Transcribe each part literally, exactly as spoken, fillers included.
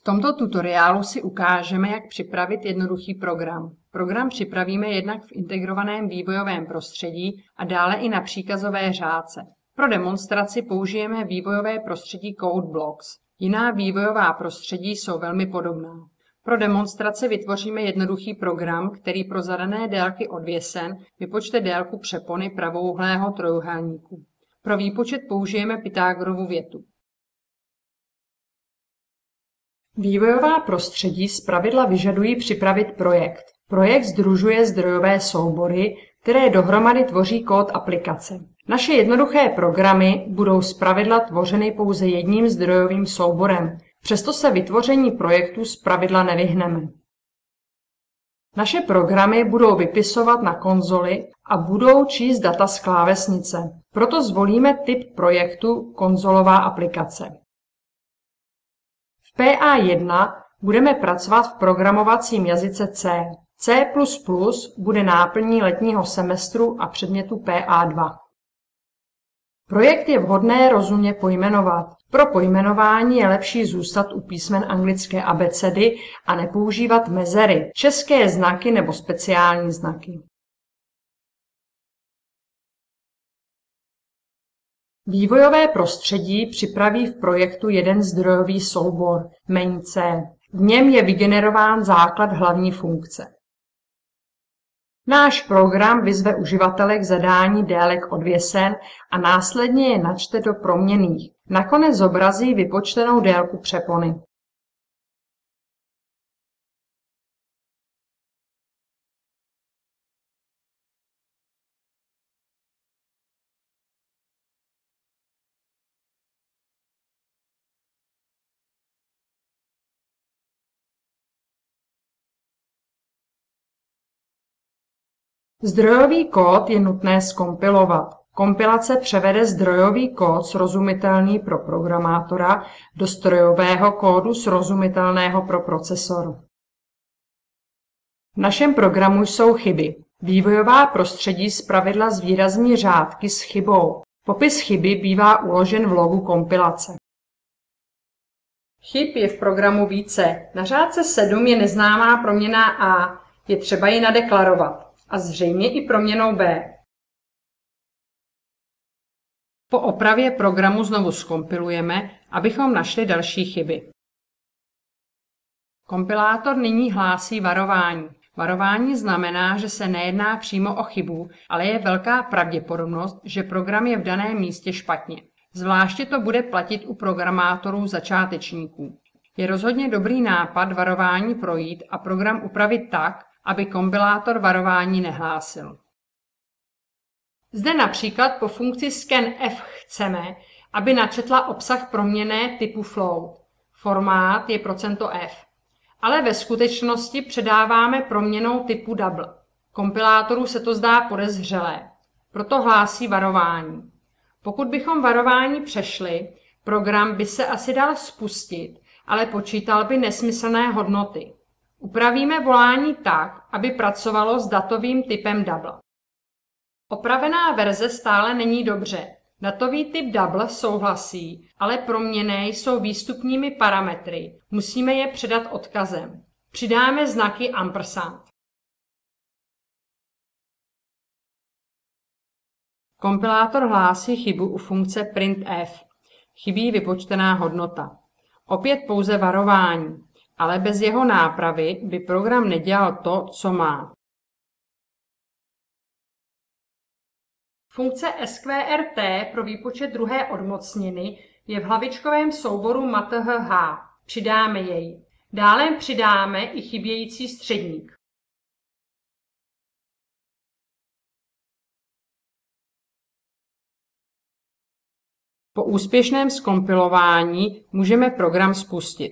tomto tutoriálu si ukážeme, jak připravit jednoduchý program. Program připravíme jednak v integrovaném vývojovém prostředí a dále i na příkazové řádce. Pro demonstraci použijeme vývojové prostředí CodeBlocks. Jiná vývojová prostředí jsou velmi podobná. Pro demonstraci vytvoříme jednoduchý program, který pro zadané délky odvěsen vypočte délku přepony pravouhlého trojúhelníku. Pro výpočet použijeme Pythagorovu větu. Vývojová prostředí zpravidla vyžadují připravit projekt. Projekt sdružuje zdrojové soubory, které dohromady tvoří kód aplikace. Naše jednoduché programy budou zpravidla tvořeny pouze jedním zdrojovým souborem, přesto se vytvoření projektu zpravidla nevyhneme. Naše programy budou vypisovat na konzoli a budou číst data z klávesnice. Proto zvolíme typ projektu konzolová aplikace. V P A jedna budeme pracovat v programovacím jazyce C. C plus plus bude náplní letního semestru a předmětu P A dva. Projekt je vhodné rozumně pojmenovat. Pro pojmenování je lepší zůstat u písmen anglické abecedy a nepoužívat mezery, české znaky nebo speciální znaky. Vývojové prostředí připraví v projektu jeden zdrojový soubor, main C. V něm je vygenerován základ hlavní funkce. Náš program vyzve uživatele k zadání délek odvěsen a následně je načte do proměnných. Nakonec zobrazí vypočtenou délku přepony. Zdrojový kód je nutné zkompilovat. Kompilace převede zdrojový kód srozumitelný pro programátora do strojového kódu srozumitelného pro procesor. V našem programu jsou chyby. Vývojová prostředí zpravidla zvýrazní řádky s chybou. Popis chyby bývá uložen v logu kompilace. Chyb je v programu více. Na řádce sedm je neznámá proměnná A. Je třeba ji nadeklarovat. A zřejmě i proměnou B. Po opravě programu znovu zkompilujeme, abychom našli další chyby. Kompilátor nyní hlásí varování. Varování znamená, že se nejedná přímo o chybu, ale je velká pravděpodobnost, že program je v daném místě špatně. Zvláště to bude platit u programátorů začátečníků. Je rozhodně dobrý nápad varování projít a program upravit tak, aby kompilátor varování nehlásil. Zde například po funkci scanf chceme, aby načetla obsah proměnné typu float. Formát je %f. Ale ve skutečnosti předáváme proměnnou typu double. Kompilátoru se to zdá podezřelé, proto hlásí varování. Pokud bychom varování přešli, program by se asi dal spustit, ale počítal by nesmyslné hodnoty. Upravíme volání tak, aby pracovalo s datovým typem double. Opravená verze stále není dobře. Datový typ double souhlasí, ale proměnné jsou výstupními parametry. Musíme je předat odkazem. Přidáme znaky ampersand. Kompilátor hlásí chybu u funkce printf. Chybí vypočtená hodnota. Opět pouze varování. Ale bez jeho nápravy by program nedělal to, co má. Funkce sqrt pro výpočet druhé odmocniny je v hlavičkovém souboru mathh. Přidáme jej. Dále přidáme i chybějící středník. Po úspěšném zkompilování můžeme program spustit.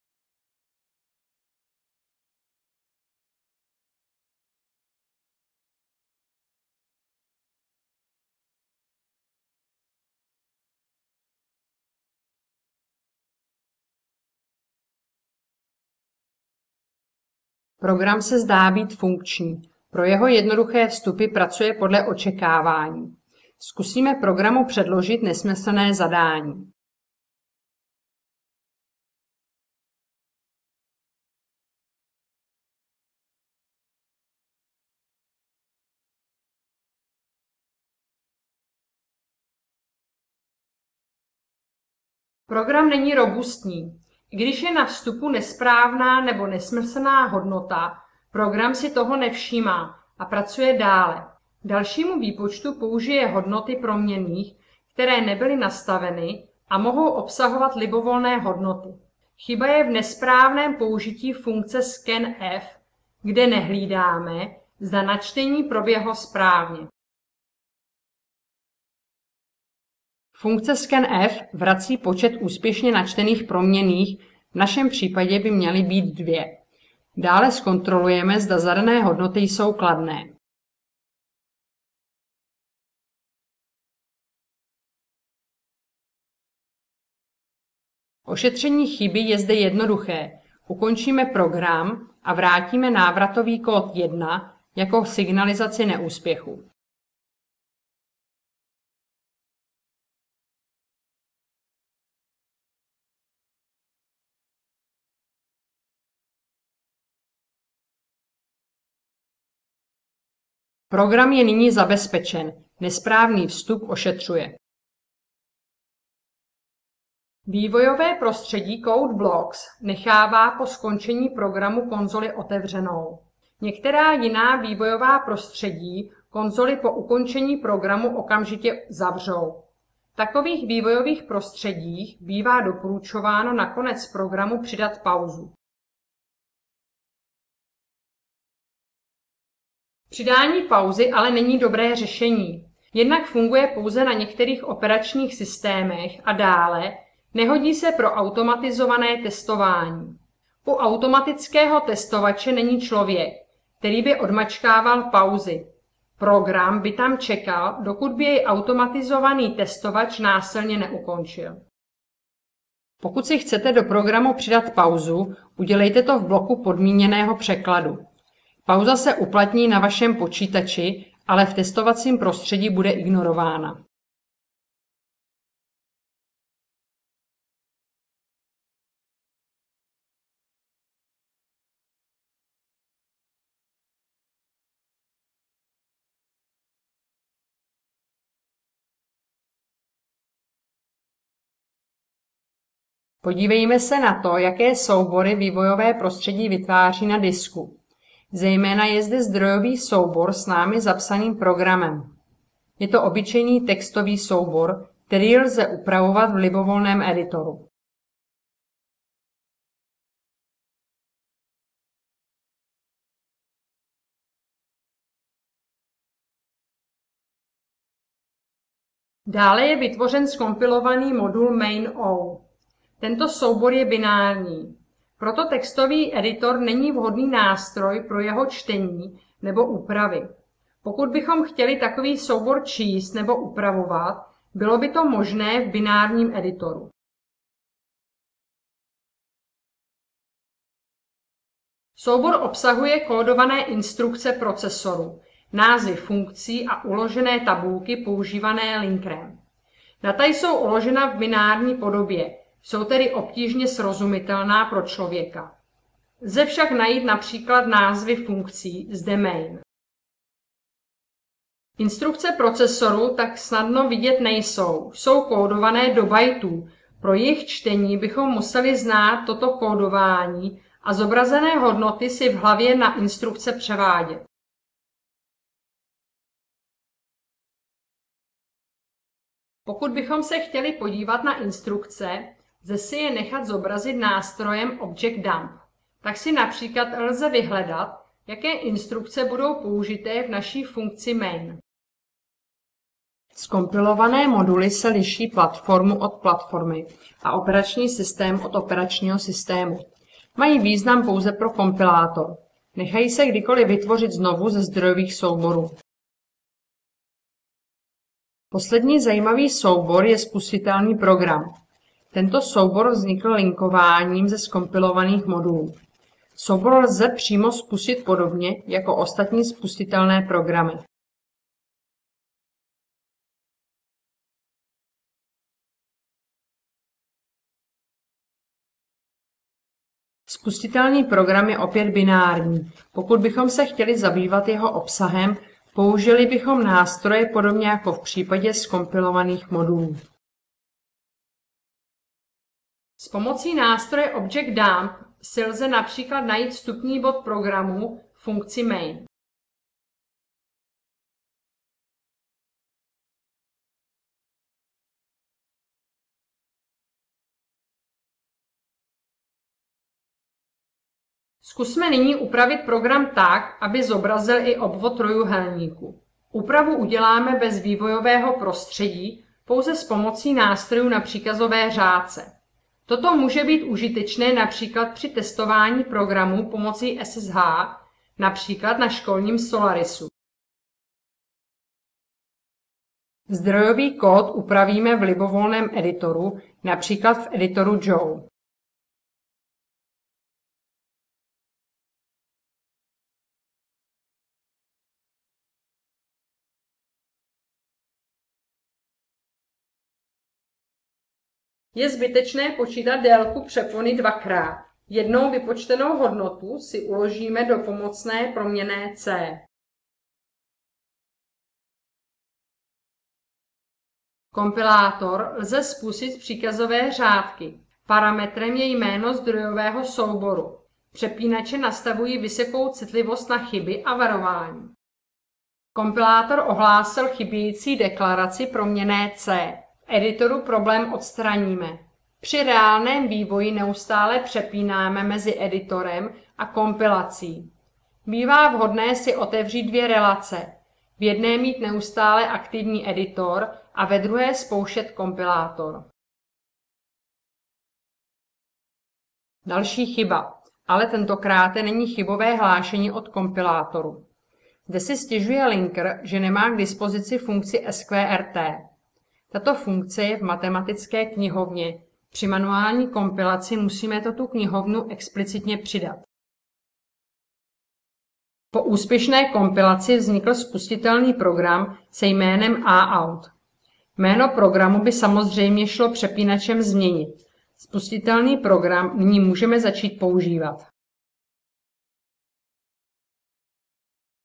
Program se zdá být funkční. Pro jeho jednoduché vstupy pracuje podle očekávání. Zkusíme programu předložit nesmyslné zadání. Program není robustní. I když je na vstupu nesprávná nebo nesmyslná hodnota, program si toho nevšímá a pracuje dále. K dalšímu výpočtu použije hodnoty proměnných, které nebyly nastaveny a mohou obsahovat libovolné hodnoty. Chyba je v nesprávném použití funkce scanf, kde nehlídáme, zda načtení proběhlo správně. Funkce scanf vrací počet úspěšně načtených proměnných, v našem případě by měly být dvě. Dále zkontrolujeme, zda zadané hodnoty jsou kladné. Ošetření chyby je zde jednoduché. Ukončíme program a vrátíme návratový kód jedna jako signalizaci neúspěchu. Program je nyní zabezpečen. Nesprávný vstup ošetřuje. Vývojové prostředí CodeBlocks nechává po skončení programu konzoli otevřenou. Některá jiná vývojová prostředí konzoli po ukončení programu okamžitě zavřou. V takových vývojových prostředích bývá doporučováno na konec programu přidat pauzu. Přidání pauzy ale není dobré řešení. Jednak funguje pouze na některých operačních systémech a dále nehodí se pro automatizované testování. U automatického testovače není člověk, který by odmačkával pauzy. Program by tam čekal, dokud by jej automatizovaný testovač násilně neukončil. Pokud si chcete do programu přidat pauzu, udělejte to v bloku podmíněného překladu. Pauza se uplatní na vašem počítači, ale v testovacím prostředí bude ignorována. Podívejme se na to, jaké soubory vývojové prostředí vytváří na disku. Zejména je zde zdrojový soubor s námi zapsaným programem. Je to obyčejný textový soubor, který lze upravovat v libovolném editoru. Dále je vytvořen zkompilovaný modul main.o. Tento soubor je binární. Proto textový editor není vhodný nástroj pro jeho čtení nebo úpravy. Pokud bychom chtěli takový soubor číst nebo upravovat, bylo by to možné v binárním editoru. Soubor obsahuje kódované instrukce procesoru, názvy funkcí a uložené tabulky používané linkrem. Data jsou uložena v binární podobě, jsou tedy obtížně srozumitelná pro člověka. Lze však najít například názvy funkcí zde main. Instrukce procesoru tak snadno vidět nejsou, jsou kódované do bajtů. Pro jejich čtení bychom museli znát toto kódování a zobrazené hodnoty si v hlavě na instrukce převádět. Pokud bychom se chtěli podívat na instrukce, lze si je nechat zobrazit nástrojem Object Dump. Tak si například lze vyhledat, jaké instrukce budou použité v naší funkci main. Zkompilované moduly se liší platformu od platformy a operační systém od operačního systému. Mají význam pouze pro kompilátor. Nechají se kdykoliv vytvořit znovu ze zdrojových souborů. Poslední zajímavý soubor je spustitelný program. Tento soubor vznikl linkováním ze zkompilovaných modulů. Soubor lze přímo spustit podobně jako ostatní spustitelné programy. Spustitelný program je opět binární. Pokud bychom se chtěli zabývat jeho obsahem, použili bychom nástroje podobně jako v případě zkompilovaných modulů. S pomocí nástroje Object Dump si lze například najít vstupní bod programu funkci main. Zkusme nyní upravit program tak, aby zobrazil i obvod trojúhelníku. Úpravu uděláme bez vývojového prostředí, pouze s pomocí nástrojů na příkazové řádce. Toto může být užitečné například při testování programů pomocí S S H, například na školním Solarisu. Zdrojový kód upravíme v libovolném editoru, například v editoru Joe. Je zbytečné počítat délku přepony dvakrát. Jednou vypočtenou hodnotu si uložíme do pomocné proměnné C. Kompilátor lze spustit z příkazové řádky. Parametrem je jméno zdrojového souboru. Přepínače nastavují vysokou citlivost na chyby a varování. Kompilátor ohlásil chybějící deklaraci proměnné C. V editoru problém odstraníme. Při reálném vývoji neustále přepínáme mezi editorem a kompilací. Bývá vhodné si otevřít dvě relace. V jedné mít neustále aktivní editor a ve druhé spouštět kompilátor. Další chyba, ale tentokrát není chybové hlášení od kompilátoru. Zde si stěžuje linker, že nemá k dispozici funkci S Q R T. Tato funkce je v matematické knihovně. Při manuální kompilaci musíme tu knihovnu explicitně přidat. Po úspěšné kompilaci vznikl spustitelný program se jménem A out. Jméno programu by samozřejmě šlo přepínačem změnit. Spustitelný program nyní můžeme začít používat.